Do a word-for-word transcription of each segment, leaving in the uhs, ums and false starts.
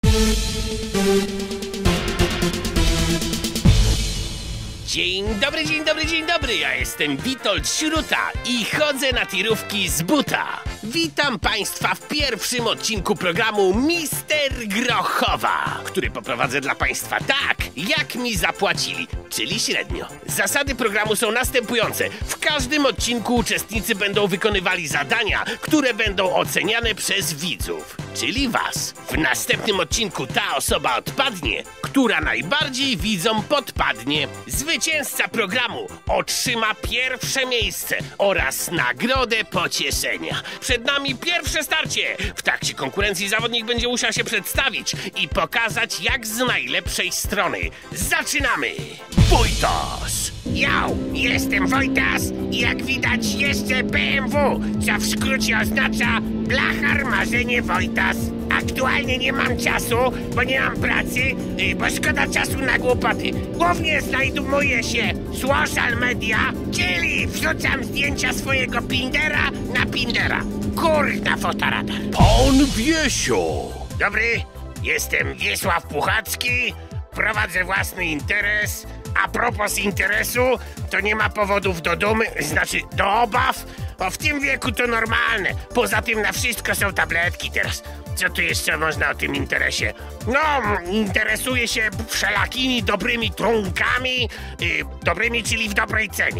Dzień dobry, dzień dobry, dzień dobry, ja jestem Witold Śruta i chodzę na tirówki z buta. Witam Państwa w pierwszym odcinku programu Mister Grochowa, który poprowadzę dla Państwa tak, jak mi zapłacili, czyli średnio. Zasady programu są następujące. W każdym odcinku uczestnicy będą wykonywali zadania, które będą oceniane przez widzów, czyli Was. W następnym odcinku ta osoba odpadnie, która najbardziej widzom podpadnie. Zwycięzca programu otrzyma pierwsze miejsce oraz nagrodę pocieszenia. Przed nami pierwsze starcie. W trakcie konkurencji zawodnik będzie musiał się przedstawić i pokazać jak z najlepszej strony. Zaczynamy! Wojtas! Yo, jestem Wojtas i jak widać jeszcze B M W, co w skrócie oznacza Blachar Marzenie Wojtas. Aktualnie nie mam czasu, bo nie mam pracy, bo szkoda czasu na głupoty. Głównie znajduję się w social media, czyli wrzucam zdjęcia swojego Pindera na Pindera. Kurna fotoradar. Pan Wiesio! Dobry, jestem Wiesław Puchacki, prowadzę własny interes. A propos interesu, to nie ma powodów do dumy, znaczy do obaw, bo w tym wieku to normalne. Poza tym na wszystko są tabletki teraz. Co tu jeszcze można o tym interesie? No, interesuję się wszelakimi dobrymi trunkami, yy, dobrymi, czyli w dobrej cenie.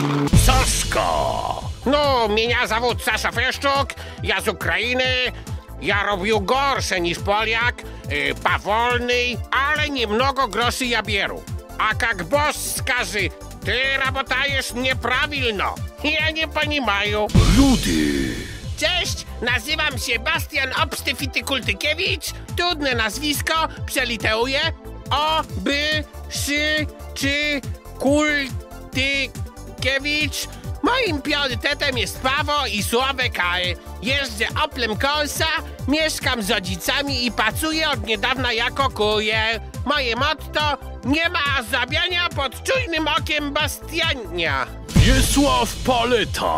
Saszko! No, mnie zawód Sasza Feszczuk, ja z Ukrainy. Ja robił gorsze niż Poliak, yy, powolny, ale niemnogo groszy ja bieru. A jak boss skaże, ty работаешь nieprawilno. Ja nie понимаю. Ludy! Cześć, nazywam się Bastian Obstyfitykultykiewicz. Trudne nazwisko, przeliteuję. O, by, szy, czy, kultykiewicz. Moim priorytetem jest prawo i słabe kary. Jeżdżę Oplem Corsa, mieszkam z rodzicami i pracuję od niedawna jako kurier. Moje motto: nie ma zabiania pod czujnym okiem Bastiania. Wiesław Paleta!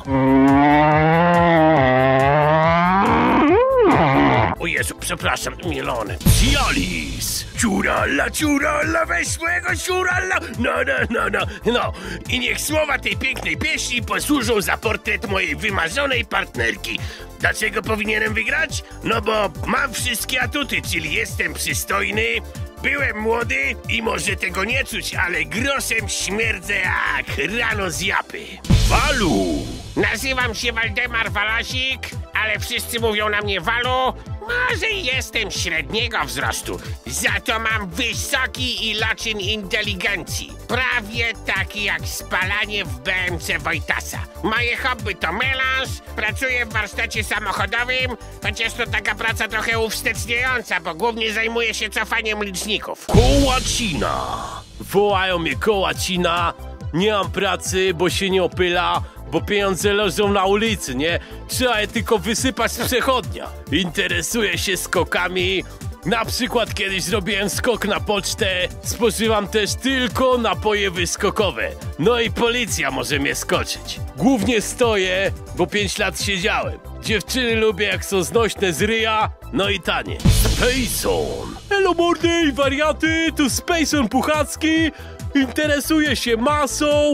O Jezu, przepraszam, mielony. Cialis! Ciuralla, ciuralla, weź mojego ciuralla! No, no, no, no, no. I niech słowa tej pięknej pieśni posłużą za portret mojej wymarzonej partnerki. Dlaczego powinienem wygrać? No bo mam wszystkie atuty, czyli jestem przystojny, byłem młody i może tego nie czuć, ale groszem śmierdzę jak rano z japy. Walu! Nazywam się Waldemar Walasik, ale wszyscy mówią na mnie Walu. Może jestem średniego wzrostu, za to mam wysoki ilocin inteligencji. Prawie taki jak spalanie w B M C Wojtasa. Moje hobby to melanż, pracuję w warsztacie samochodowym, chociaż to taka praca trochę uwsteczniająca, bo głównie zajmuję się cofaniem liczników. Kołacina! Wołają mnie Kołacina, nie mam pracy, bo się nie opyla, bo pieniądze leżą na ulicy, nie? Trzeba je tylko wysypać z przechodnia. Interesuję się skokami. Na przykład kiedyś zrobiłem skok na pocztę. Spożywam też tylko napoje wyskokowe. No i policja może mnie skoczyć. Głównie stoję, bo pięć lat siedziałem. Dziewczyny lubię jak są znośne z ryja, no i tanie. Spacon! Hello mordy i wariaty, tu Spacon Puchacki. Interesuję się masą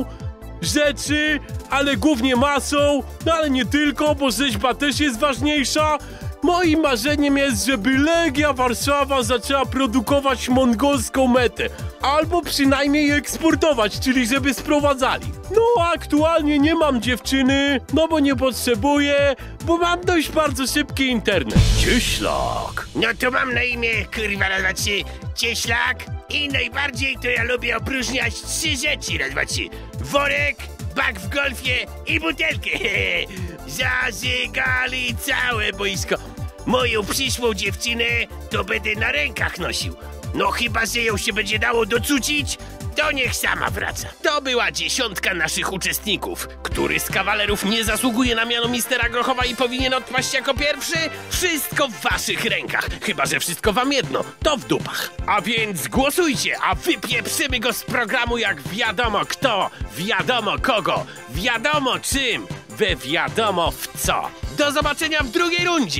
rzeczy, ale głównie masą, no ale nie tylko, bo rzeźba też jest ważniejsza. Moim marzeniem jest, żeby Legia Warszawa zaczęła produkować mongolską metę, albo przynajmniej eksportować, czyli żeby sprowadzali. No aktualnie nie mam dziewczyny, no bo nie potrzebuję, bo mam dość bardzo szybki internet. Cieślak! No to mam na imię, kurwa, raz, dwa, trzy, Cieślak i najbardziej to ja lubię opróżniać trzy rzeczy, raz, dwa, trzy. Worek, bak w golfie i butelkę. Zażygali całe boisko. Moją przyszłą dziewczynę to będę na rękach nosił. No chyba, że ją się będzie dało docucić, to niech sama wraca. To była dziesiątka naszych uczestników. Który z kawalerów nie zasługuje na miano Mistera Grochowa i powinien odpaść jako pierwszy? Wszystko w waszych rękach. Chyba że wszystko wam jedno, to w dupach. A więc głosujcie, a wypieprzymy go z programu jak wiadomo kto, wiadomo kogo, wiadomo czym, we wiadomo w co. Do zobaczenia w drugiej rundzie.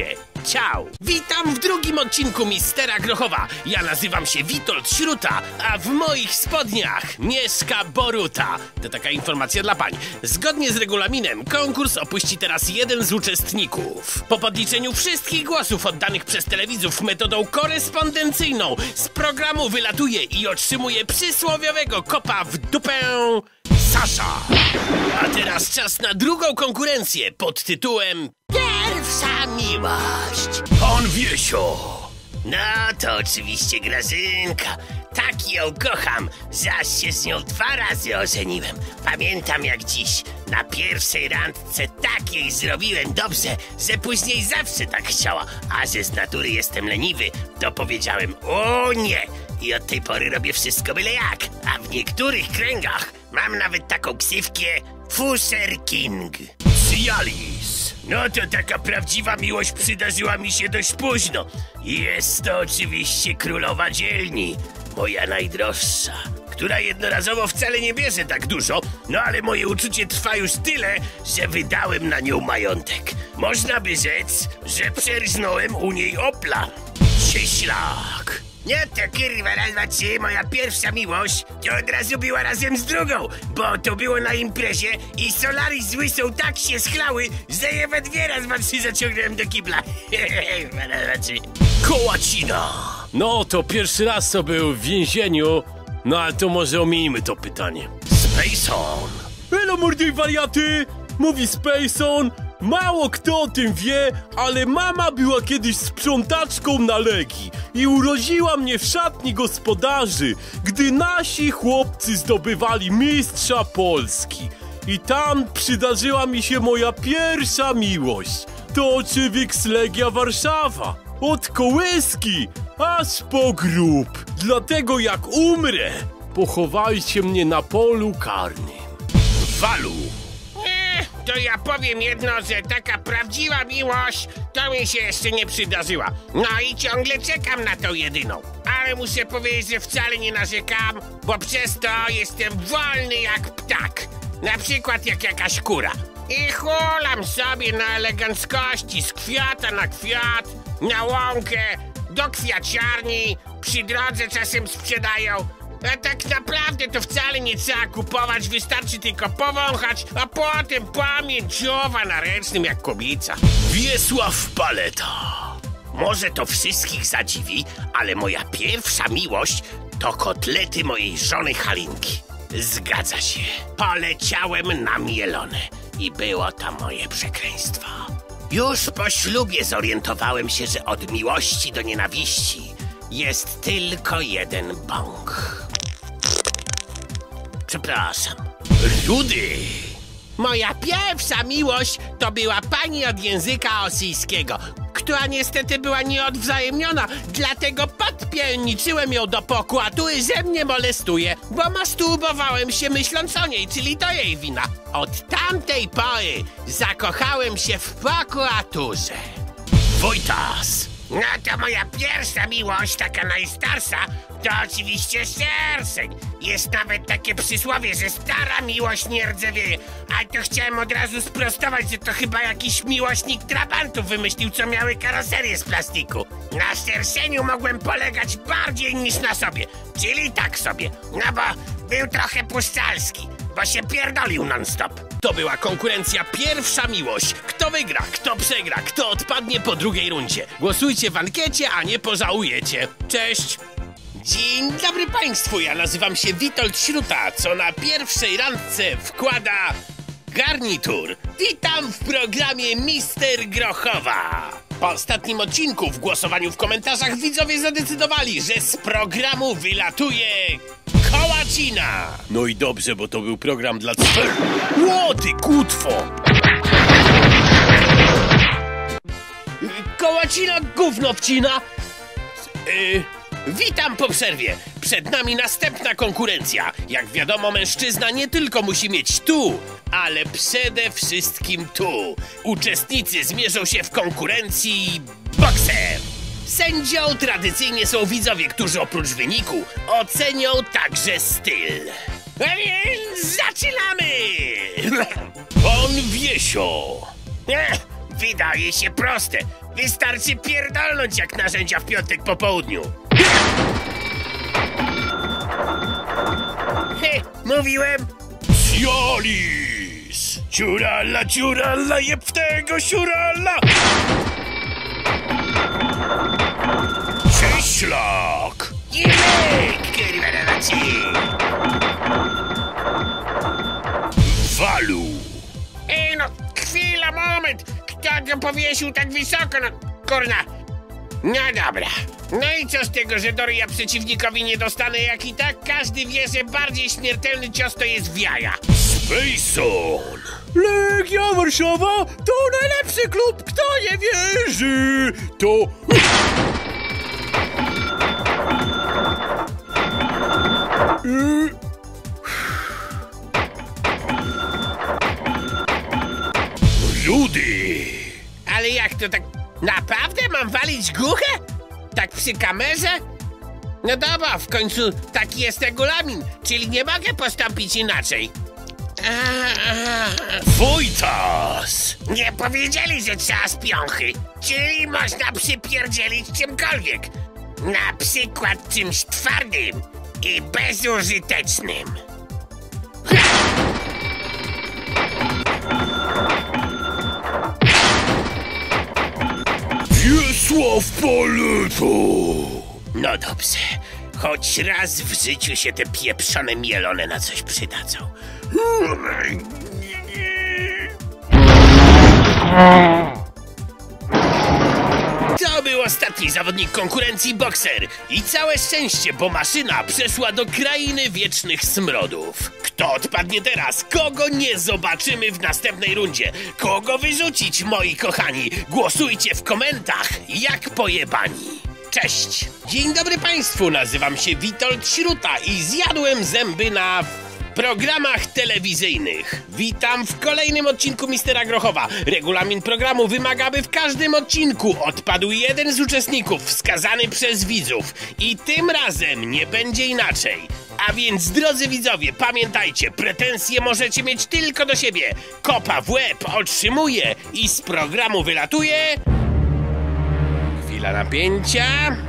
ciao! Witam w drugim odcinku Mistera Grochowa. Ja nazywam się Witold Śruta, a w moich spodniach mieszka Boruta. To taka informacja dla pań. Zgodnie z regulaminem konkurs opuści teraz jeden z uczestników. Po podliczeniu wszystkich głosów oddanych przez telewidzów metodą korespondencyjną z programu wylatuje i otrzymuje przysłowiowego kopa w dupę Sasza. A teraz czas na drugą konkurencję pod tytułem Pierwsza miłość. Pan Wiesio! No to oczywiście Grażynka. Tak ją kocham, zaś się z nią dwa razy ożeniłem. Pamiętam jak dziś, na pierwszej randce tak jej zrobiłem dobrze, że później zawsze tak chciała. A że z natury jestem leniwy, to powiedziałem o nie. I od tej pory robię wszystko byle jak. A w niektórych kręgach mam nawet taką ksywkę Fusher King. Cialis! No to taka prawdziwa miłość przydarzyła mi się dość późno. Jest to oczywiście królowa dzielni, moja najdroższa, która jednorazowo wcale nie bierze tak dużo, no ale moje uczucie trwa już tyle, że wydałem na nią majątek. Można by rzec, że przerznąłem u niej Opla. Cieślak. Nie, to kurwa, raz, dwa, trzy, moja pierwsza miłość to od razu była razem z drugą, bo to było na imprezie i Solaris z Łysą tak się schlały, że je we dwie raz, dwa, trzy zaciągnąłem do kibla. Kołacina! No to pierwszy raz to był w więzieniu, no ale to może omijmy to pytanie. Spacon. Elo mordy wariaty! Mówi Spacon. Mało kto o tym wie, ale mama była kiedyś sprzątaczką na Legii i urodziła mnie w szatni gospodarzy, gdy nasi chłopcy zdobywali mistrza Polski. I tam przydarzyła mi się moja pierwsza miłość. To oczywiście Legia Warszawa. Od kołyski aż po grób. Dlatego jak umrę, pochowajcie mnie na polu karnym. Walu. To ja powiem jedno, że taka prawdziwa miłość to mi się jeszcze nie przydarzyła. No i ciągle czekam na tą jedyną. Ale muszę powiedzieć, że wcale nie narzekam, bo przez to jestem wolny jak ptak. Na przykład jak jakaś kura. I hulam sobie na eleganckości z kwiata na kwiat, na łąkę, do kwiaciarni, przy drodze czasem sprzedają. A tak naprawdę to wcale nie trzeba kupować, wystarczy tylko powąchać, a potem pamięciowa na ręcznym jak kobica. Wiesław Paleta. Może to wszystkich zadziwi, ale moja pierwsza miłość to kotlety mojej żony Halinki. Zgadza się, poleciałem na mielone i było to moje przekleństwo. Już po ślubie zorientowałem się, że od miłości do nienawiści jest tylko jeden bąk. Przepraszam. Rudy. Moja pierwsza miłość to była pani od języka rosyjskiego, która niestety była nieodwzajemniona, dlatego podpierniczyłem ją do pokładu, że mnie molestuje, bo masturbowałem się myśląc o niej, czyli to jej wina. Od tamtej pory zakochałem się w prokuraturze. Wojtas. No to moja pierwsza miłość, taka najstarsza, to oczywiście Szerszeń. Jest nawet takie przysłowie, że stara miłość nie rdzewieje. Ale to chciałem od razu sprostować, że to chyba jakiś miłośnik trabantów wymyślił, co miały karoserię z plastiku. Na Szerszeniu mogłem polegać bardziej niż na sobie, czyli tak sobie, no bo był trochę puszczalski, bo się pierdolił non-stop. To była konkurencja Pierwsza Miłość. Kto wygra, kto przegra, kto odpadnie po drugiej rundzie. Głosujcie w ankiecie, a nie pożałujecie. Cześć! Dzień dobry państwu, ja nazywam się Witold Śruta, co na pierwszej randce wkłada garnitur. Witam w programie Mister Grochowa. Po ostatnim odcinku w głosowaniu w komentarzach widzowie zadecydowali, że z programu wylatuje Kołacina. No i dobrze, bo to był program dla... Ło, ty kutwo! Kołacina gówno wcina. Yy, witam po przerwie. Przed nami następna konkurencja. Jak wiadomo, mężczyzna nie tylko musi mieć tu, ale przede wszystkim tu. Uczestnicy zmierzą się w konkurencji boksem. Sędzią tradycyjnie są widzowie, którzy oprócz wyniku ocenią także styl. A więc zaczynamy! Pan Wiesio! Ech, wydaje się proste. Wystarczy pierdolnąć jak narzędzia w piątek po południu. He, mówiłem. Cialis! Ciurala, ciurala, jeb w tego siurala! Cieślak! Jebek, kurwa na nocy. Walu! Ej no, chwila, moment. Kto go powiesił tak wysoko, no kurna. No dobra. No i co z tego, że Doria przeciwnikowi nie dostanę, jak i tak każdy wie, że bardziej śmiertelny cios to jest w jaja. Spacon! Legia Warszawa to najlepszy klub, kto nie wierzy, to... Rudy! Ale jak to tak, naprawdę mam walić głuche? Tak przy kamerze? No dobra, w końcu taki jest regulamin, czyli nie mogę postąpić inaczej. A, a, Wojtas! nie powiedzieli, że trzeba z piąchy, czyli można przypierdzielić czymkolwiek. Na przykład czymś twardym i bezużytecznym. Wiesław Paleto! No dobrze, choć raz w życiu się te pieprzone mielone na coś przydadzą. To był ostatni zawodnik konkurencji bokser. I całe szczęście, bo maszyna przeszła do krainy wiecznych smrodów. Kto odpadnie teraz? Kogo nie zobaczymy w następnej rundzie? Kogo wyrzucić, moi kochani? Głosujcie w komentarzach, jak pojebani. Cześć! Dzień dobry Państwu, nazywam się Witold Śruta i zjadłem zęby na programach telewizyjnych. Witam w kolejnym odcinku Mistera Grochowa. Regulamin programu wymaga, by w każdym odcinku odpadł jeden z uczestników wskazany przez widzów. I tym razem nie będzie inaczej. A więc, drodzy widzowie, pamiętajcie, pretensje możecie mieć tylko do siebie. Kopa w łeb otrzymuje i z programu wylatuje... Chwila napięcia...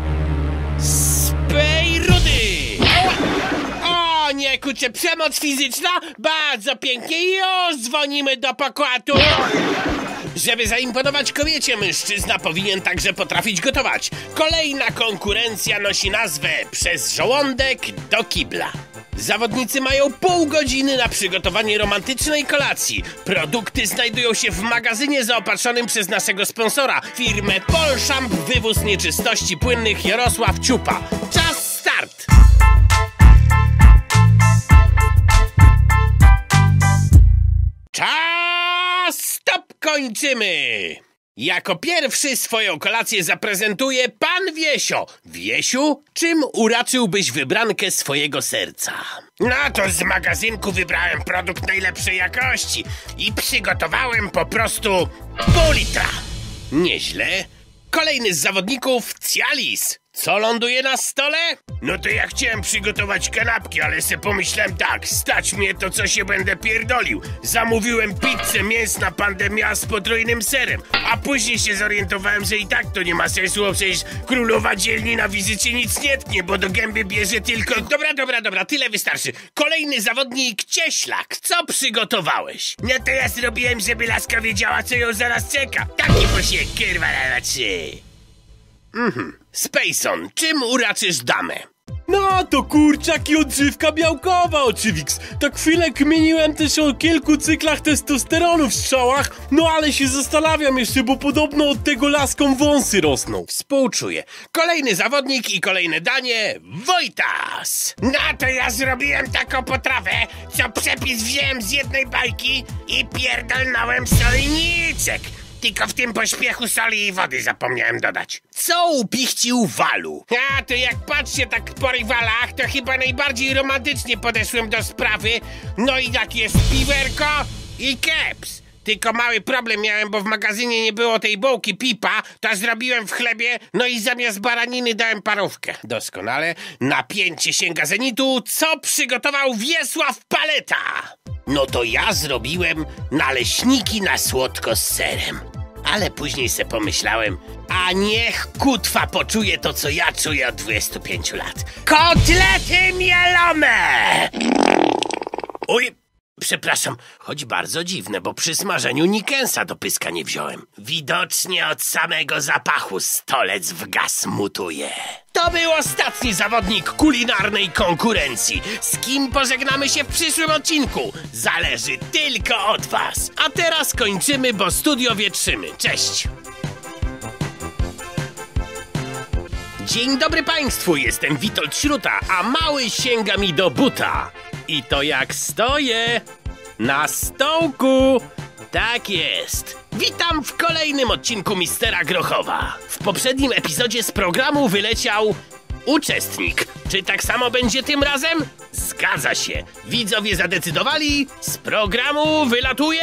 Spej Rudy! O nie, kurczę, przemoc fizyczna? Bardzo pięknie, już dzwonimy do pokładu! Żeby zaimponować kobiecie, mężczyzna powinien także potrafić gotować. Kolejna konkurencja nosi nazwę Przez żołądek do kibla. Zawodnicy mają pół godziny na przygotowanie romantycznej kolacji. Produkty znajdują się w magazynie zaopatrzonym przez naszego sponsora, firmę Polszamp Wywóz Nieczystości Płynnych Jarosław Ciupa. Czas start! Czas stop! Kończymy! Jako pierwszy swoją kolację zaprezentuje pan Wiesio. Wiesiu, czym uraczyłbyś wybrankę swojego serca? No to z magazynku wybrałem produkt najlepszej jakości i przygotowałem po prostu pół litra. Nieźle. Kolejny z zawodników, Cialis. Co ląduje na stole? No to ja chciałem przygotować kanapki, ale se pomyślałem tak, stać mnie to, co się będę pierdolił. Zamówiłem pizzę mięsna pandemia z potrójnym serem, a później się zorientowałem, że i tak to nie ma sensu, bo przecież królowa dzielni na wizycie nic nie tknie, bo do gęby bierze tylko... Dobra, dobra, dobra, tyle wystarczy. Kolejny zawodnik, Cieślak. Co przygotowałeś? No to ja zrobiłem, żeby laska wiedziała, co ją zaraz czeka. Taki posiek, kurwa, na trzy. Mhm. Spacon, czym uraczysz damę? No to kurczak i odżywka białkowa, oczywiks. Tak chwilę kminiłem też o kilku cyklach testosteronu w strzałach, no ale się zastanawiam jeszcze, bo podobno od tego laskom wąsy rosną. Współczuję. Kolejny zawodnik i kolejne danie, Wojtas. No to ja zrobiłem taką potrawę, co przepis wziąłem z jednej bajki i pierdolnąłem solniczek. Tylko w tym pośpiechu soli i wody zapomniałem dodać. Co upichcił Walu? A to jak patrzcie tak po rywalach, to chyba najbardziej romantycznie podeszłem do sprawy. No i tak jest piwerko i keps. Tylko mały problem miałem, bo w magazynie nie było tej bułki pipa, to zrobiłem w chlebie, no i zamiast baraniny dałem parówkę. Doskonale. Napięcie sięga zenitu. Co przygotował Wiesław Paleta? No to ja zrobiłem naleśniki na słodko z serem. Ale później se pomyślałem, a niech kutwa poczuje to, co ja czuję od dwudziestu pięciu lat. Kotlety mielone! Oj, przepraszam, choć bardzo dziwne, bo przy smażeniu Nikensa do pyska nie wziąłem. Widocznie od samego zapachu stolec w gaz mutuje. To był ostatni zawodnik kulinarnej konkurencji. Z kim pożegnamy się w przyszłym odcinku? Zależy tylko od was. A teraz kończymy, bo studio wietrzymy. Cześć! Dzień dobry państwu, jestem Witold Śruta, a mały sięga mi do buta. I to jak stoję na stołku. Tak jest. Witam w kolejnym odcinku Mistera Grochowa. W poprzednim epizodzie z programu wyleciał uczestnik. Czy tak samo będzie tym razem? Zgadza się. Widzowie zadecydowali. Z programu wylatuje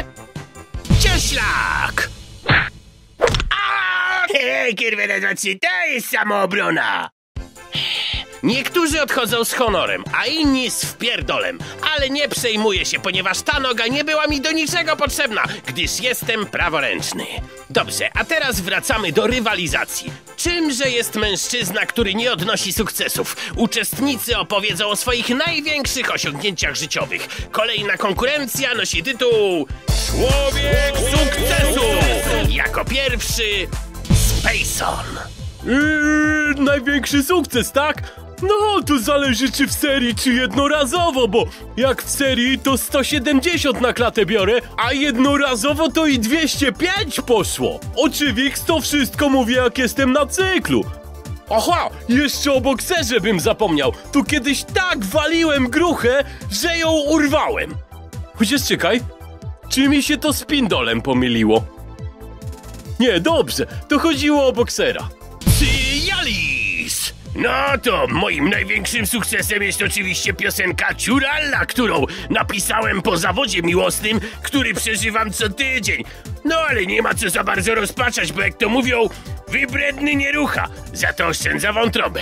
Cieślak. Hej, kierweletocy, to jest samoobrona! Niektórzy odchodzą z honorem, a inni z wpierdolem, ale nie przejmuję się, ponieważ ta noga nie była mi do niczego potrzebna, gdyż jestem praworęczny. Dobrze, a teraz wracamy do rywalizacji. Czymże jest mężczyzna, który nie odnosi sukcesów? Uczestnicy opowiedzą o swoich największych osiągnięciach życiowych. Kolejna konkurencja nosi tytuł Człowiek Sukcesu! Jako pierwszy Spacon. Yy, największy sukces, tak? No, to zależy czy w serii, czy jednorazowo, bo jak w serii to sto siedemdziesiąt na klatę biorę, a jednorazowo to i dwieście pięć poszło. Oczywiście to wszystko mówię, jak jestem na cyklu. Aha, jeszcze o bokserze bym zapomniał. Tu kiedyś tak waliłem gruchę, że ją urwałem. Chociaż czekaj, czy mi się to z pindolem pomyliło? Nie, dobrze, to chodziło o boksera. Cialis! No to moim największym sukcesem jest oczywiście piosenka Ciuralla, którą napisałem po zawodzie miłosnym, który przeżywam co tydzień. No ale nie ma co za bardzo rozpaczać, bo jak to mówią, wybredny nie rucha, za to oszczędza wątrobę.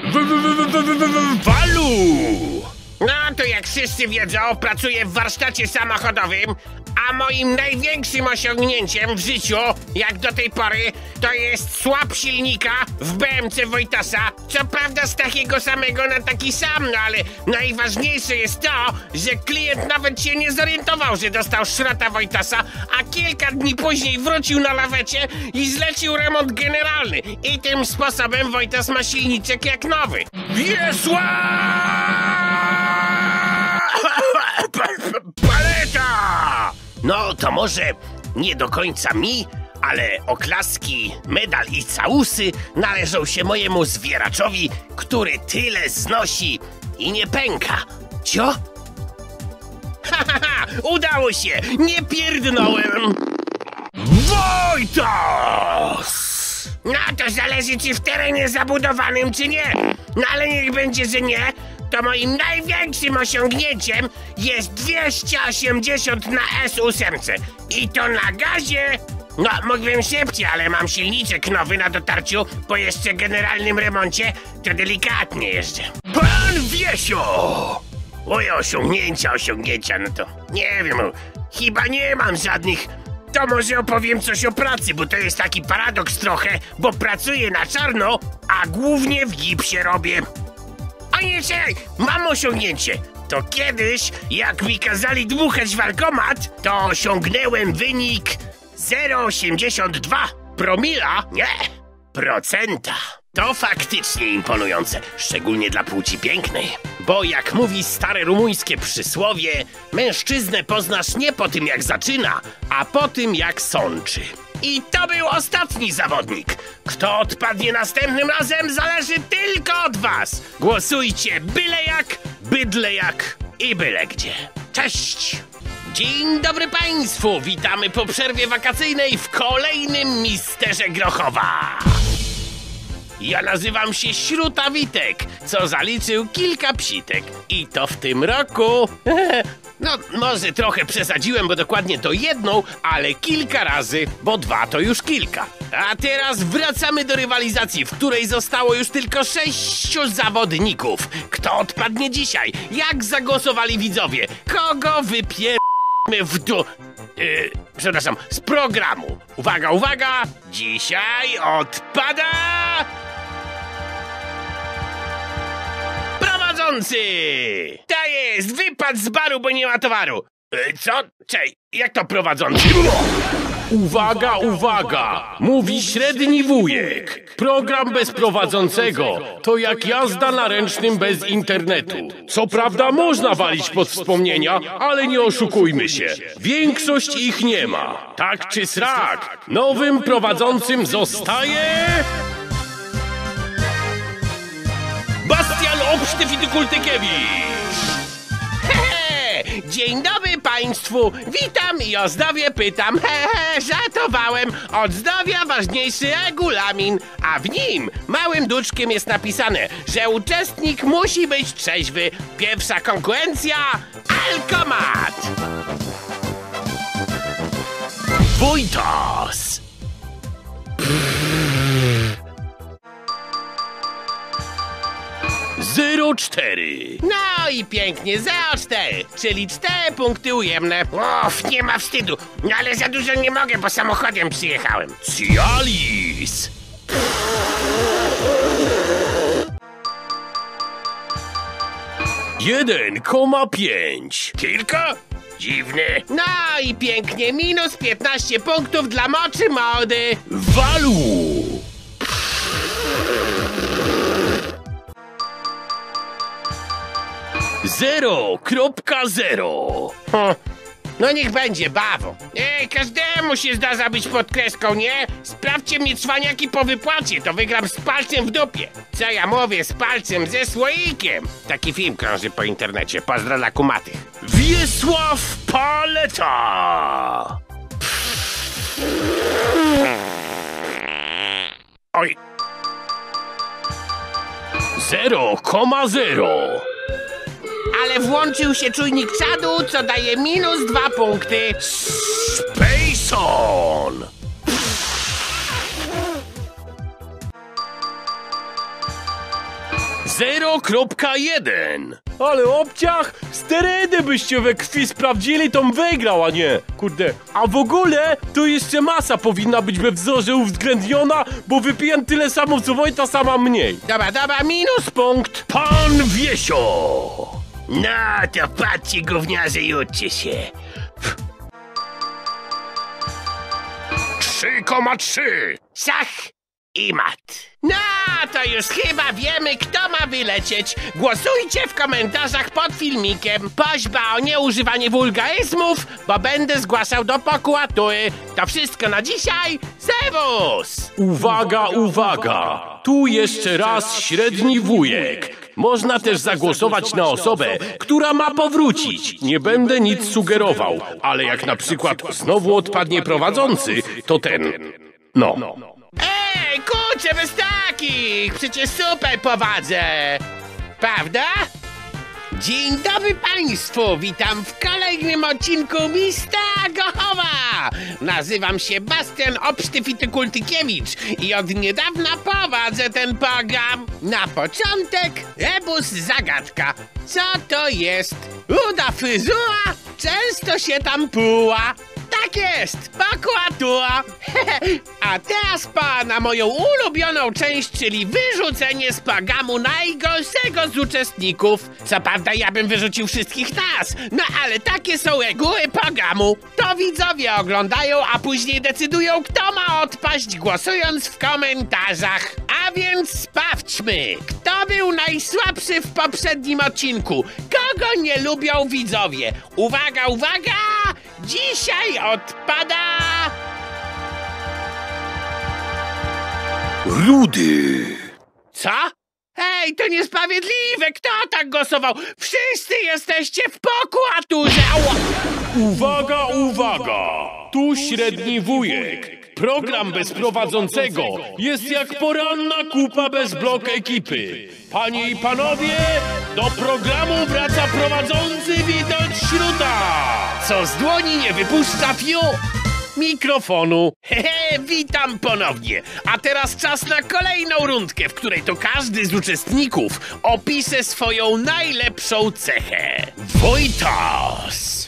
Walu! No to jak wszyscy wiedzą, pracuję w warsztacie samochodowym, a moim największym osiągnięciem w życiu, jak do tej pory, to jest słab silnika w B M C Wojtasa. Co prawda z takiego samego na taki sam, no ale najważniejsze jest to, że klient nawet się nie zorientował, że dostał szrota Wojtasa, a kilka dni później wrócił na lawecie i zlecił remont generalny. I tym sposobem Wojtas ma silniczek jak nowy. Wiesła! Paleta! No to może nie do końca mi, ale oklaski, medal i całusy należą się mojemu zwieraczowi, który tyle znosi i nie pęka. Cio? Ha, ha, ha! Udało się! Nie pierdnąłem! Wojtas! No to zależy, czy w terenie zabudowanym, czy nie. No ale niech będzie, że nie. To moim największym osiągnięciem jest dwieście osiemdziesiąt na S osiem. I to na gazie. No, mógłbym szybciej, ale mam silniczek nowy na dotarciu. Po jeszcze generalnym remoncie to delikatnie jeżdżę. Pan Wiesio! Moje osiągnięcia, osiągnięcia, no to nie wiem, chyba nie mam żadnych. To może opowiem coś o pracy, bo to jest taki paradoks trochę, bo pracuję na czarno, a głównie w gipsie robię. A nie, czekaj, mam osiągnięcie. To kiedyś, jak mi kazali dmuchać w alkomat, to osiągnąłem wynik zero przecinek osiemdziesiąt dwa promila, nie, procenta. To faktycznie imponujące, szczególnie dla płci pięknej. Bo jak mówi stare rumuńskie przysłowie, mężczyznę poznasz nie po tym jak zaczyna, a po tym jak sączy. I to był ostatni zawodnik. Kto odpadnie następnym razem, zależy tylko od was. Głosujcie byle jak, bydle jak i byle gdzie. Cześć! Dzień dobry państwu, witamy po przerwie wakacyjnej w kolejnym Misterze Grochowa. Ja nazywam się Śruta Witek, co zaliczył kilka psitek. I to w tym roku... No, może trochę przesadziłem, bo dokładnie to jedną, ale kilka razy, bo dwa to już kilka. A teraz wracamy do rywalizacji, w której zostało już tylko sześciu zawodników. Kto odpadnie dzisiaj? Jak zagłosowali widzowie? Kogo wypieramy w du... Yy, przepraszam, z programu. Uwaga, uwaga! Dzisiaj odpada... prowadzący! To jest wypad z baru, bo nie ma towaru. E, co? Czej, jak to prowadzący? Uwaga, uwaga! Mówi średni wujek. Program bez prowadzącego to jak jazda na ręcznym bez internetu. Co prawda można walić pod wspomnienia, ale nie oszukujmy się. Większość ich nie ma. Tak czy srak, nowym prowadzącym zostaje... Bastian Obsztyfitykultykiewicz! Dzień dobry państwu, witam i o zdrowie pytam. Hehe, żartowałem, od zdrowia ważniejszy regulamin, a w nim małym duczkiem jest napisane, że uczestnik musi być trzeźwy. Pierwsza konkurencja, alkomat! Wojtas! zero cztery. No i pięknie, zero cztery, czyli cztery punkty ujemne. Uff, nie ma wstydu, ale za dużo nie mogę, bo samochodem przyjechałem. Cialis! jeden koma pięć. Kilka? Dziwny. No i pięknie, minus piętnaście punktów dla moczy mordy. Walu! zero kropka zero. Hm. No niech będzie, bawo. Ej, każdemu się zdarza być pod kreską, nie? Sprawdźcie mnie, cwaniaki, po wypłacie, to wygram z palcem w dupie. Co ja mówię, z palcem, ze słoikiem. Taki film krąży po internecie, pozdro dla kumatych. Wiesław Paleta! Oj. zero koma zero. Ale włączył się czujnik czadu, co daje minus dwa punkty. Spacon! zero kropka jeden. Ale obciach, sterydy byście we krwi sprawdzili, to wygrał, a nie. Kurde, a w ogóle to jeszcze masa powinna być we wzorze uwzględniona, bo wypiję tyle samo co Wojta, sama mniej. Dobra, dobra, minus punkt. Pan Wiesio! No to patrzcie, gówniarze, i uczcie się. trzy koma trzy. Szach i mat. No to już chyba wiemy, kto ma wylecieć. Głosujcie w komentarzach pod filmikiem. Prośba o nieużywanie wulgaryzmów, bo będę zgłaszał do prokuratury. To wszystko na dzisiaj. Serwus! Uwaga, uwaga! Tu jeszcze raz średni wujek. Można też zagłosować na osobę, która ma powrócić. Nie będę nic sugerował, ale jak na przykład znowu odpadnie prowadzący, to ten... No. Ej, kurczę, bez takich! Przecież super prowadzę! Prawda? Dzień dobry państwu! Witam w kolejnym odcinku Mistra Gochowa! Nazywam się Bastian Obsztyfitykultykiewicz i od niedawna prowadzę ten program. Na początek rebus zagadka. Co to jest? Ruda fryzura? Często się tam pruła. Tak jest, prokuratura. A teraz pora na moją ulubioną część, czyli wyrzucenie z programu najgorszego z uczestników. Co prawda ja bym wyrzucił wszystkich nas, no ale takie są reguły programu. To widzowie oglądają, a później decydują, kto ma odpaść, głosując w komentarzach. A więc sprawdźmy, kto był najsłabszy w poprzednim odcinku. Kogo nie lubią widzowie? Uwaga, uwaga! Dzisiaj odpada... Rudy! Co? Ej, to niesprawiedliwe! Kto tak głosował? Wszyscy jesteście w prokuraturze! Ała! Uwaga, uwaga! Tu średni wujek. Program bez prowadzącego jest jak poranna kupa bez blok ekipy. Panie i panowie, do programu wraca prowadzący Witold Śruta! Co z dłoni nie wypuszcza fiu? Mikrofonu. Hehe, witam ponownie. A teraz czas na kolejną rundkę, w której to każdy z uczestników opisze swoją najlepszą cechę. Wojtas!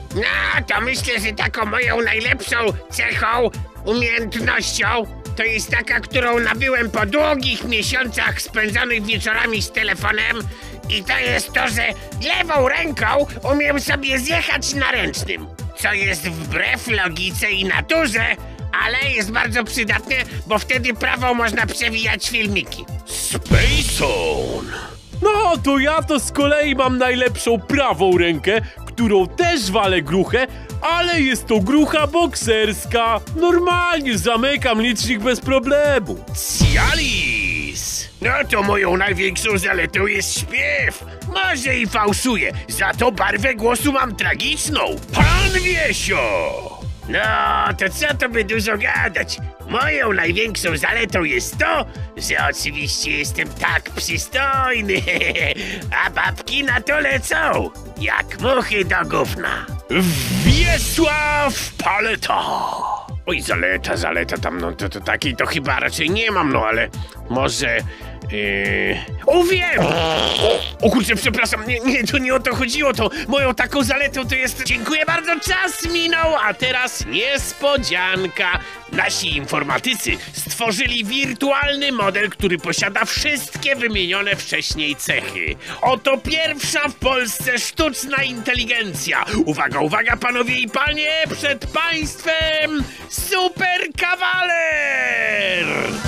No, to myślę, że taką moją najlepszą cechą, umiejętnością, to jest taka, którą nabyłem po długich miesiącach spędzonych wieczorami z telefonem i to jest to, że lewą ręką umiem sobie zjechać na ręcznym, co jest wbrew logice i naturze, ale jest bardzo przydatne, bo wtedy prawą można przewijać filmiki. Spacon! No, to ja to z kolei mam najlepszą prawą rękę, którą też walę gruchę, ale jest to grucha bokserska. Normalnie zamykam licznik bez problemu. Cialis! No to moją największą zaletą jest śpiew. Może i fałszuję, za to barwę głosu mam tragiczną. Pan Wiesio! No, to co to by dużo gadać? Moją największą zaletą jest to, że oczywiście jestem tak przystojny, a babki na to lecą, jak muchy do gówna. Wiesław Paleta! Oj, zaleta, zaleta tam, no to, to takiej to chyba raczej nie mam, no ale może... Yy... O, wiem! O, o kurczę, przepraszam, nie, nie, to nie o to chodziło, to moją taką zaletą to jest... Dziękuję bardzo, czas minął, a teraz niespodzianka. Nasi informatycy stworzyli wirtualny model, który posiada wszystkie wymienione wcześniej cechy. Oto pierwsza w Polsce sztuczna inteligencja. Uwaga, uwaga, panowie i panie, przed państwem super kawaler!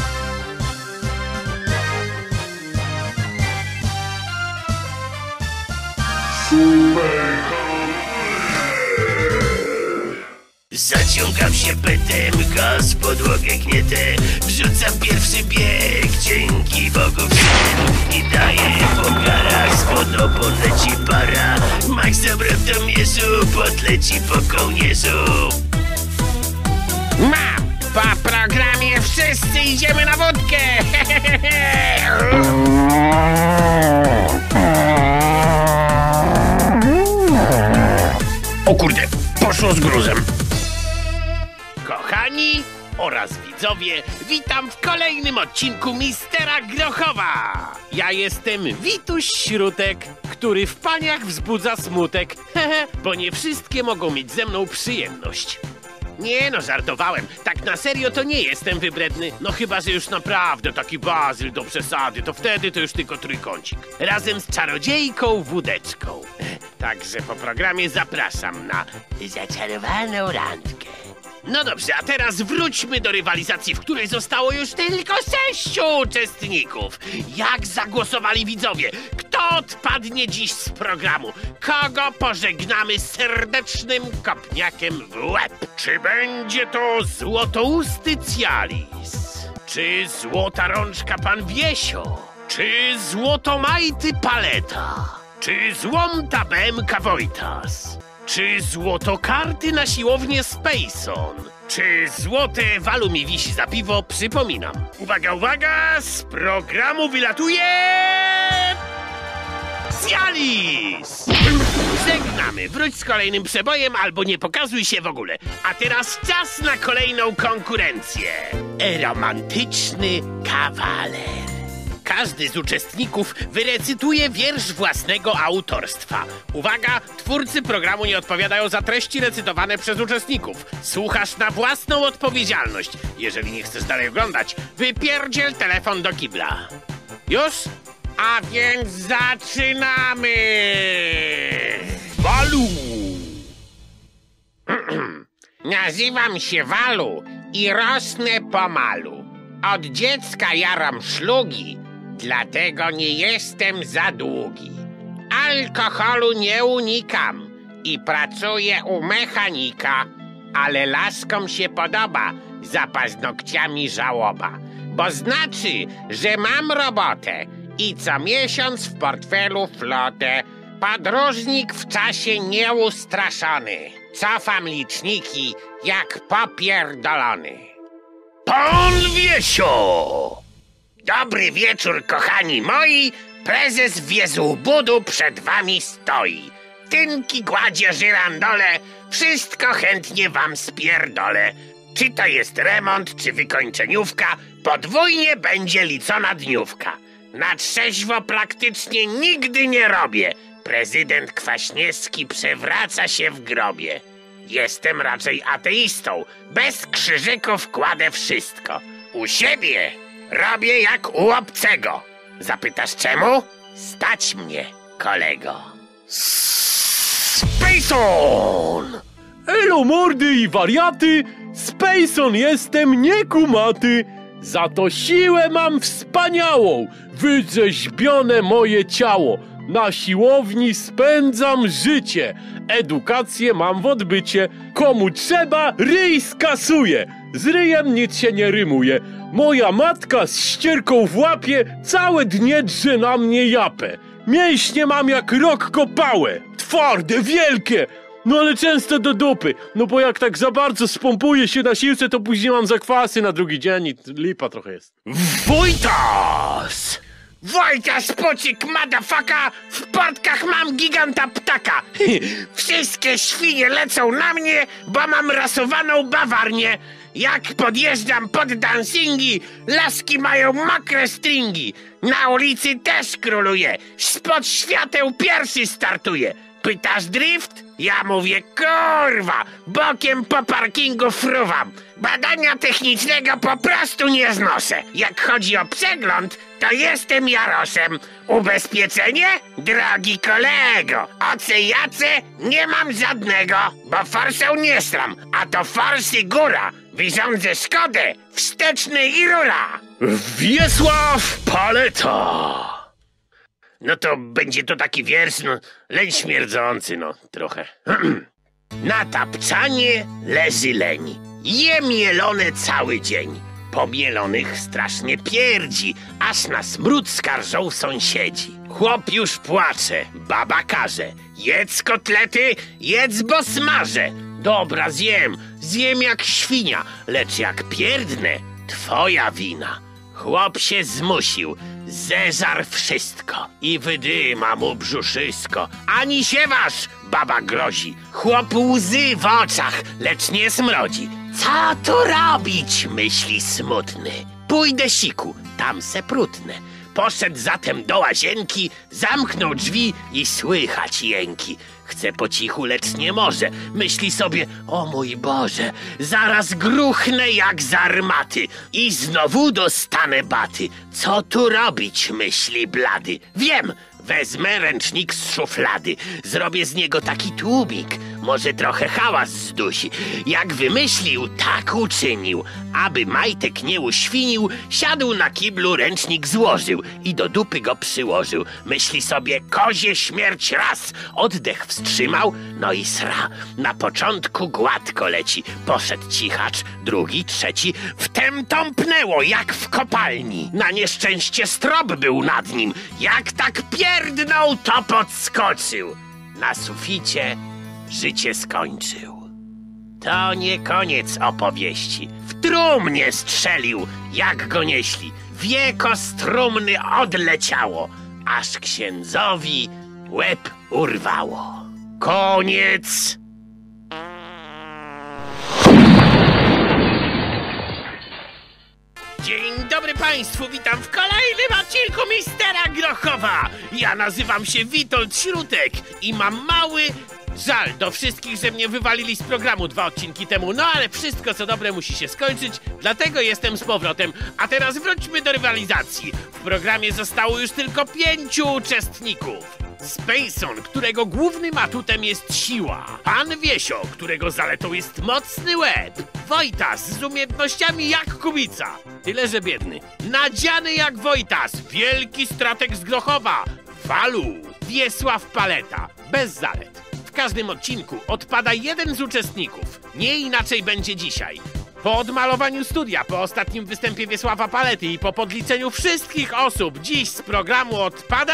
Zaciągam się petem, gaz, podłogę gnietę, wrzucam pierwszy bieg, dzięki Bogu wszedł i daję po garach, spod opon leci para, Max Abratomierzu, podleci po kołnierzu. Mam! Po programie wszyscy idziemy na wódkę! O kurde, poszło z gruzem. Kochani oraz widzowie, witam w kolejnym odcinku Mistera Grochowa. Ja jestem Wituś Śrutek, który w paniach wzbudza smutek, hehe, bo nie wszystkie mogą mieć ze mną przyjemność. Nie no, żartowałem. Tak na serio to nie jestem wybredny. No chyba, że już naprawdę taki bazyl do przesady, to wtedy to już tylko trójkącik. Razem z czarodziejką Wódeczką. Także po programie zapraszam na zaczarowaną randkę. No dobrze, a teraz wróćmy do rywalizacji, w której zostało już tylko sześciu uczestników. Jak zagłosowali widzowie? Kto odpadnie dziś z programu? Kogo pożegnamy serdecznym kopniakiem w łeb? Czy będzie to złotousty Cialis? Czy złota rączka pan Wiesio? Czy złotomajty Paleta? Czy złomta B M K Wojtas? Czy złotokarty na siłownię Spacon? Czy złote walu mi wisi za piwo? Przypominam. Uwaga, uwaga! Z programu wylatuje... Cialis! Żegnamy. Wróć z kolejnym przebojem albo nie pokazuj się w ogóle. A teraz czas na kolejną konkurencję. Romantyczny kawaler. Każdy z uczestników wyrecytuje wiersz własnego autorstwa. Uwaga, twórcy programu nie odpowiadają za treści recytowane przez uczestników. Słuchasz na własną odpowiedzialność. Jeżeli nie chcesz dalej oglądać, wypierdziel telefon do kibla. Już? A więc zaczynamy! Walu! Nazywam się Walu i rosnę pomalu. Od dziecka jaram szlugi, dlatego nie jestem za długi. Alkoholu nie unikam i pracuję u mechanika, ale laskom się podoba za paznokciami żałoba, bo znaczy, że mam robotę i co miesiąc w portfelu flotę. Podróżnik w czasie nieustraszony, cofam liczniki jak popierdolony. Pan Wiesio! Dobry wieczór, kochani moi. Prezes Wiezłbudu przed wami stoi. Tynki, gładzie, żyrandole, wszystko chętnie wam spierdolę. Czy to jest remont, czy wykończeniówka, podwójnie będzie liczona dniówka. Na trzeźwo praktycznie nigdy nie robię. Prezydent Kwaśniewski przewraca się w grobie. Jestem raczej ateistą. Bez krzyżyków kładę wszystko. U siebie robię jak u obcego. Zapytasz czemu? Stać mnie, kolego. Spacon! Elo mordy i wariaty! Spacon jestem niekumaty! Za to siłę mam wspaniałą! Wyrzeźbione moje ciało! Na siłowni spędzam życie! Edukację mam w odbycie! Komu trzeba, ryj skasuje! Z ryjem nic się nie rymuje! Moja matka z ścierką w łapie całe dnie drze na mnie japę! Mięśnie mam jak rok kopałe! Twarde, wielkie! No ale często do dupy, no bo jak tak za bardzo spompuje się na siłce, to później mam zakwasy na drugi dzień i lipa trochę jest. Wojtas! Wojtas, pocik, madafaka! W portkach mam giganta ptaka! Wszystkie świnie lecą na mnie, bo mam rasowaną bawarnię! Jak podjeżdżam pod dancingi, laski mają mokre stringi! Na ulicy też króluję, spod świateł pierwszy startuję! Pytasz drift? Ja mówię kurwa, bokiem po parkingu fruwam. Badania technicznego po prostu nie znoszę. Jak chodzi o przegląd, to jestem Jarosem. Ubezpieczenie? Drogi kolego, oce jace nie mam żadnego, bo forsą nie stram, a to forsy góra. Wyrządzę szkodę, wsteczny i rura. Wiesław Paleta! No to będzie to taki wiersz, no, leń śmierdzący, no, trochę. Na tapczanie leży leń. Je mielone cały dzień. Po mielonych strasznie pierdzi, aż na smród skarżą sąsiedzi. Chłop już płacze, baba każe. Jedz kotlety, jedz, bo smażę. Dobra, zjem, zjem jak świnia, lecz jak pierdnę, twoja wina. Chłop się zmusił, zeżar wszystko i wydyma mu brzuszysko. Ani się waż, baba grozi. Chłop łzy w oczach, lecz nie smrodzi. Co tu robić, myśli smutny. Pójdę siku, tam se prutnę. Poszedł zatem do łazienki, zamknął drzwi i słychać jęki. Chce po cichu, lecz nie może. Myśli sobie, o mój Boże, zaraz gruchnę jak z armaty i znowu dostanę baty. Co tu robić, myśli blady. Wiem, wezmę ręcznik z szuflady. Zrobię z niego taki tłumik, może trochę hałas zdusi. Jak wymyślił, tak uczynił. Aby majtek nie uświnił, siadł na kiblu, ręcznik złożył i do dupy go przyłożył. Myśli sobie, kozie śmierć raz. Oddech wstrzymał, no i sra. Na początku gładko leci. Poszedł cichacz, drugi, trzeci. Wtem tąpnęło jak w kopalni. Na nieszczęście strop był nad nim. Jak tak pierdnął, to podskoczył. Na suficie życie skończył. To nie koniec opowieści. W trumnie strzelił, jak go nieśli. Wieko z trumny odleciało, aż księdzowi łeb urwało. Koniec! Dzień dobry Państwu, witam w kolejnym odcinku Mistera Grochowa. Ja nazywam się Witold Śrutek i mam mały żal do wszystkich, że mnie wywalili z programu dwa odcinki temu. No ale wszystko co dobre musi się skończyć, dlatego jestem z powrotem. A teraz wróćmy do rywalizacji. W programie zostało już tylko pięciu uczestników. Spacon, którego głównym atutem jest siła. Pan Wiesio, którego zaletą jest mocny łeb. Wojtas z umiejętnościami jak Kubica, tyle że biedny. Nadziany jak Wojtas, wielki strateg z Grochowa. Walu, Wiesław Paleta, bez zalet. W każdym odcinku odpada jeden z uczestników. Nie inaczej będzie dzisiaj. Po odmalowaniu studia, po ostatnim występie Wiesława Palety i po podliczeniu wszystkich osób dziś z programu odpada...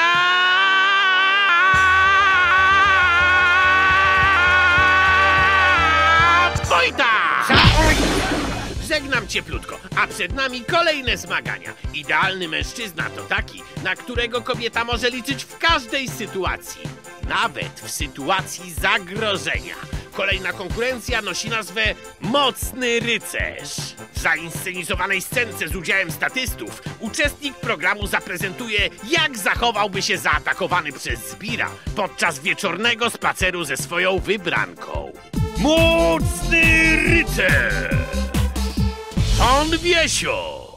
Wojta! Żegnam cieplutko, a przed nami kolejne zmagania. Idealny mężczyzna to taki, na którego kobieta może liczyć w każdej sytuacji. Nawet w sytuacji zagrożenia. kolejna konkurencja nosi nazwę Mocny Rycerz. W zainscenizowanej scence z udziałem statystów uczestnik programu zaprezentuje, jak zachowałby się zaatakowany przez zbira podczas wieczornego spaceru ze swoją wybranką. Mocny Rycerz! Pan Wiesio!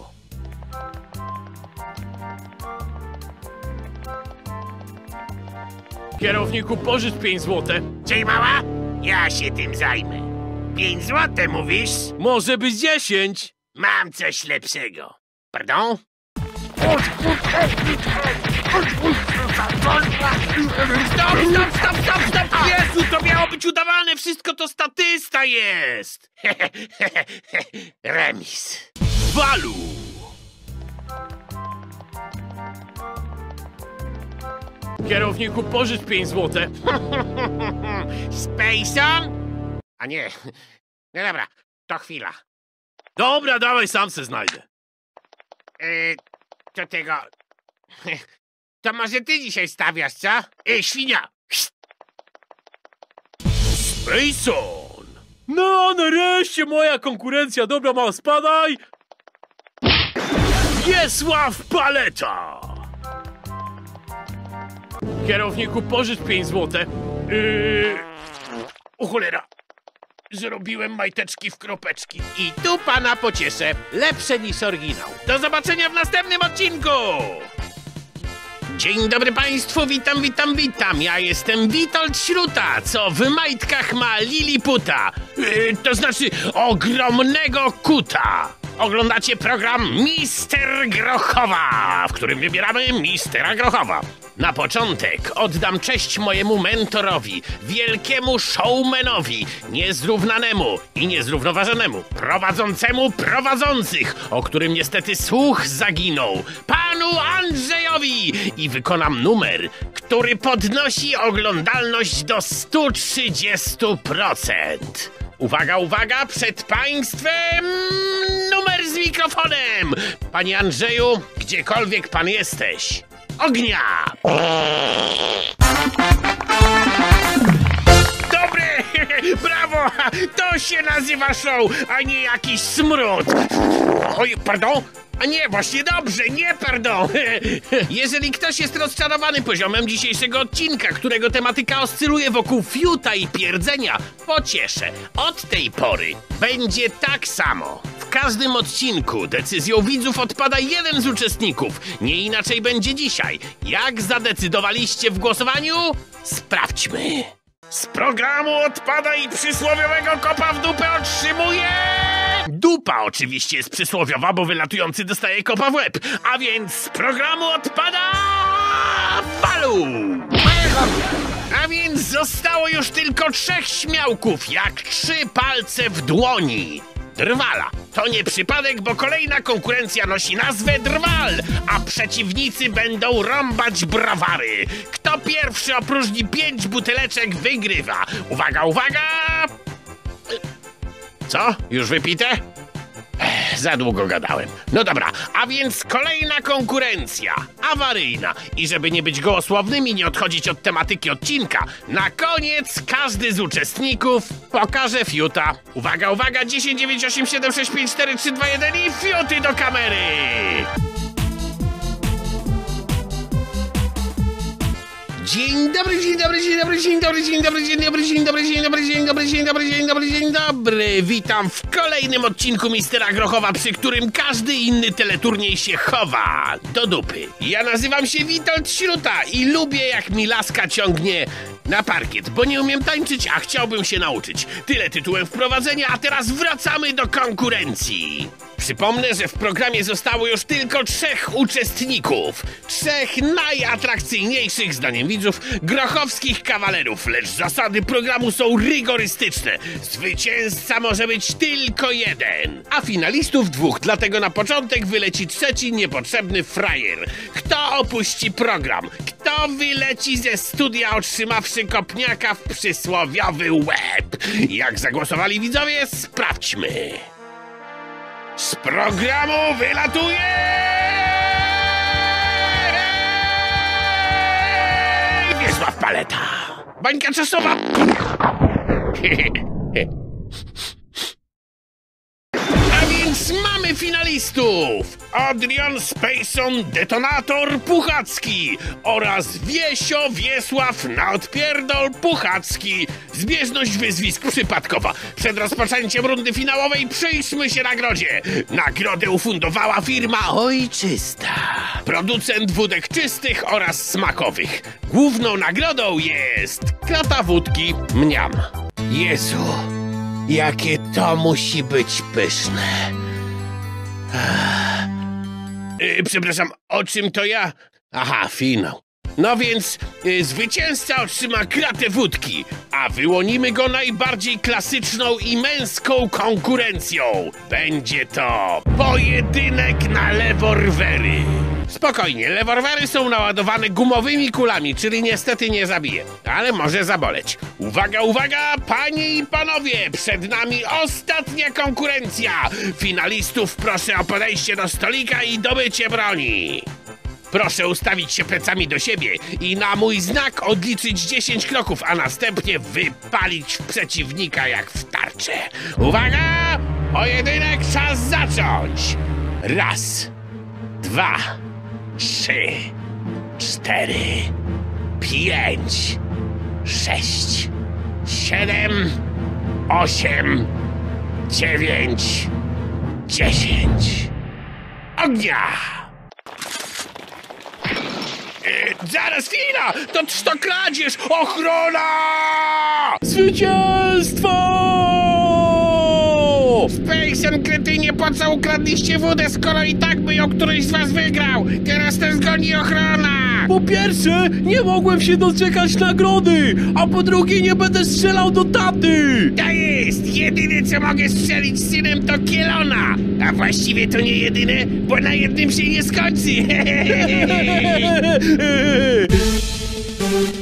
Kierowniku, pożycz pięć złotych. Czyli mała? Ja się tym zajmę. Pięć złotych mówisz? Może być dziesięć. Mam coś lepszego. Pardon? Stop, stop, stop, stop, stop! Jezu, to miało być udawane! Wszystko to statysta jest! Remis. Walu! Kierowniku, pożycz pięć złotych. Spacon? A nie. No dobra, to chwila. Dobra, dawaj, sam se znajdę. Yy, to tego... To może ty dzisiaj stawiasz, co? Ej, świnia! Spacon! No, nareszcie moja konkurencja. Dobra, mała, spadaj. Wiesław Paleta! Kierowniku, pożycz pięć złotych. Yy... O cholera! Zrobiłem majteczki w kropeczki. I tu pana pocieszę. Lepsze niż oryginał. Do zobaczenia w następnym odcinku! Dzień dobry państwu, witam, witam, witam. Ja jestem Witold Śruta, co w majtkach ma Liliputa. Yy, to znaczy ogromnego kuta. Oglądacie program Mister Grochowa, w którym wybieramy Mistera Grochowa. Na początek oddam cześć mojemu mentorowi, wielkiemu showmanowi, niezrównanemu i niezrównoważonemu, prowadzącemu prowadzących, o którym niestety słuch zaginął, panu Andrzejowi, i wykonam numer, który podnosi oglądalność do stu trzydziestu procent. Uwaga, uwaga, przed państwem numer z mikrofonem! Panie Andrzeju, gdziekolwiek pan jesteś, ognia! Dobre! Brawo! To się nazywa show, a nie jakiś smród! Oj, pardon? A nie, właśnie dobrze, nie pardon! Jeżeli ktoś jest rozczarowany poziomem dzisiejszego odcinka, którego tematyka oscyluje wokół fiuta i pierdzenia, pocieszę. Od tej pory będzie tak samo. W każdym odcinku decyzją widzów odpada jeden z uczestników. Nie inaczej będzie dzisiaj. Jak zadecydowaliście w głosowaniu? Sprawdźmy. Z programu odpada i przysłowiowego kopa w dupę otrzymuje... Dupa oczywiście jest przysłowiowa, bo wylatujący dostaje kopa w łeb. A więc z programu odpada... Walu! A więc zostało już tylko trzech śmiałków, jak trzy palce w dłoni. Drwala. To nie przypadek, bo kolejna konkurencja nosi nazwę Drwal, a przeciwnicy będą rąbać browary. Kto pierwszy opróżni pięć buteleczek, wygrywa. Uwaga, uwaga! Co? Już wypite? Ech, za długo gadałem. No dobra, a więc kolejna konkurencja. Awaryjna. I żeby nie być gołosłownym i nie odchodzić od tematyki odcinka, na koniec każdy z uczestników pokaże fiuta. Uwaga, uwaga, dziesięć, dziewięć, osiem, siedem, sześć, pięć, cztery, trzy, dwa, jeden i fiuty do kamery! Dzień dobry, dzień dobry, dzień dobry, dzień dobry, dzień dobry, dzień dobry, dzień dobry, dzień dobry, dzień dobry, dzień dobry, dzień dobry, dzień dobry. Witam w kolejnym odcinku Mistera Grochowa, przy którym każdy inny teleturniej się chowa do dupy. Ja nazywam się Witold Śruta i lubię, jak mi laska ciągnie na parkiet, bo nie umiem tańczyć, a chciałbym się nauczyć. Tyle tytułem wprowadzenia, a teraz wracamy do konkurencji. Przypomnę, że w programie zostało już tylko trzech uczestników. Trzech najatrakcyjniejszych, zdaniem widzów, grochowskich kawalerów, lecz zasady programu są rygorystyczne. Zwycięzca może być tylko jeden, a finalistów dwóch, dlatego na początek wyleci trzeci niepotrzebny frajer. Kto opuści program? Kto wyleci ze studia, otrzymawszy kopniaka w przysłowiowy łeb? Jak zagłosowali widzowie? Sprawdźmy. Z programu wylatuje... Wiesław Paleta. Bańka czasowa. A więc mamy finalistów! Adrian Spacon, Detonator Puchacki oraz Wiesio Wiesław Nadpierdol Puchacki. Zbieżność wyzwisk przypadkowa. Przed rozpoczęciem rundy finałowej przyjrzmy się nagrodzie. Nagrodę ufundowała firma Ojczysta. Producent wódek czystych oraz smakowych. Główną nagrodą jest krata wódki Mniam. Jezu, jakie to musi być pyszne. Yy, przepraszam, o czym to ja? Aha, finał. No więc yy, zwycięzca otrzyma kratę wódki, a wyłonimy go najbardziej klasyczną i męską konkurencją. Będzie to pojedynek na leworwery. Spokojnie, leworwery są naładowane gumowymi kulami, czyli niestety nie zabije, ale może zaboleć. Uwaga, uwaga, panie i panowie, przed nami ostatnia konkurencja. Finalistów proszę o podejście do stolika i dobycie broni. Proszę ustawić się plecami do siebie i na mój znak odliczyć dziesięć kroków, a następnie wypalić w przeciwnika jak w tarczę. Uwaga! Pojedynek czas zacząć! Raz, dwa, trzy, cztery, pięć, sześć, siedem, osiem, dziewięć, dziesięć. Ognia! E, zaraz, chwila! To, to kradzież! Ochrona! Zwycięstwo! Spacon, kretynie, po co ukradliście wódę, skoro i tak by ją któryś z was wygrał? Teraz też zgoni ochrona! Po pierwsze, nie mogłem się doczekać nagrody, a po drugie, nie będę strzelał do taty! To jest! Jedyne, co mogę strzelić z synem, to Kielona! A właściwie to nie jedyne, bo na jednym się nie skończy!